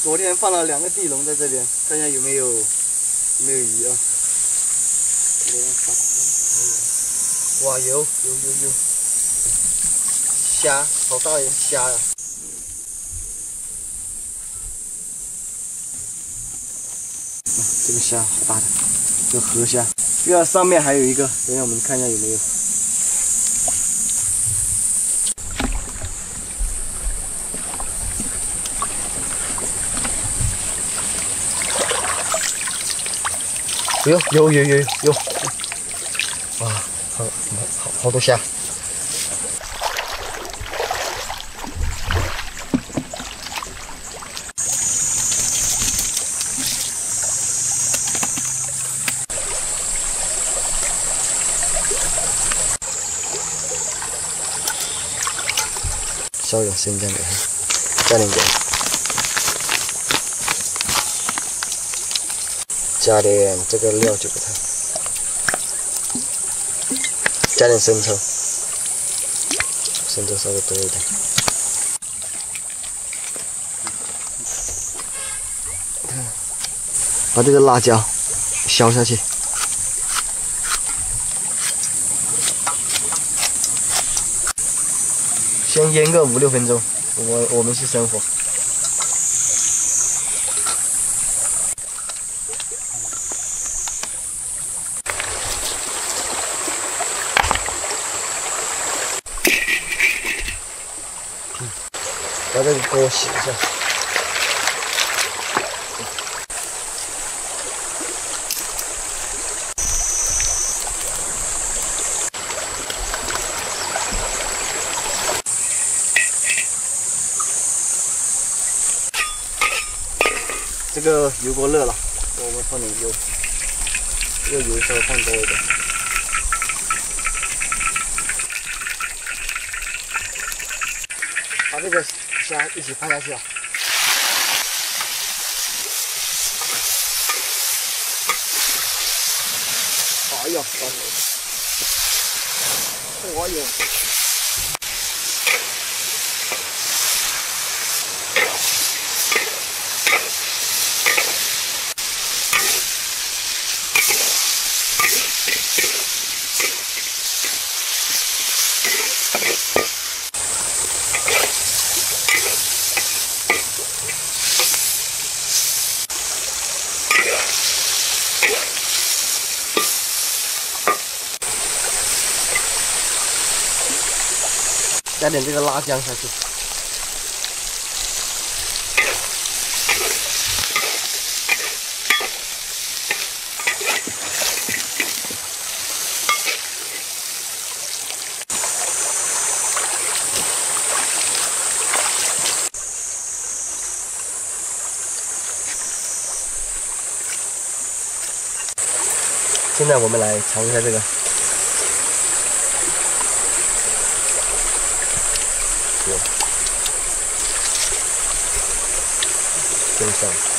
昨天放了2个地笼在这边，看一下有没有鱼啊？哇，有，虾，好大一虾呀！这个虾好大的，这河虾。这个上面还有一个，等一下我们看一下有没有。有，哇，好多虾。稍有生姜给它，加点盐，加点这个料酒给它，加点生抽，生抽稍微多一点，把这个辣椒削下去。先腌个5、6分钟，我们是生火。把这个锅洗一下。这个油锅热了，我们放点油，这个油稍微放多一点。把这个虾一起放下去啊！哎呀，哎呦！加点这个辣酱下去，现在我们来尝一下这个。真香。